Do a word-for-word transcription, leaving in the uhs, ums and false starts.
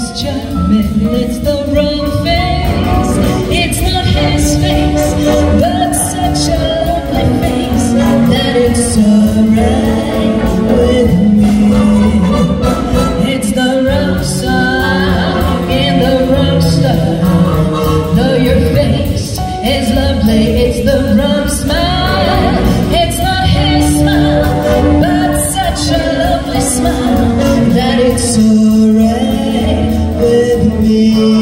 is charming, it's the wrong face. It's not his face, but such a lovely face that it's alright with me. It's the wrong song in the wrong style. Though your face is lovely, it's the wrong smile. It's not his smile, but such a lovely smile that it's alright with me.